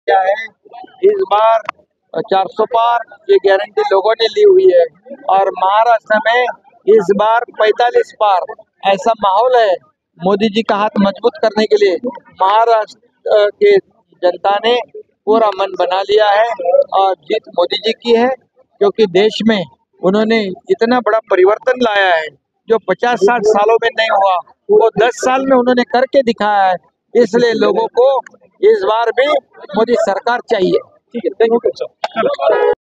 क्या है, इस बार 400 पार ये गारंटी लोगों ने ली हुई है और महाराष्ट्र में इस बार 45 पार ऐसा माहौल है। मोदी जी का हाथ मजबूत करने के लिए महाराष्ट्र के जनता ने पूरा मन बना लिया है और जीत मोदी जी की है, क्योंकि देश में उन्होंने इतना बड़ा परिवर्तन लाया है जो 50-60 सालों में नहीं हुआ, वो 10 साल में उन्होंने करके दिखाया है। इसलिए लोगों को इस बार भी मोदी सरकार चाहिए। ठीक है, थैंक यू।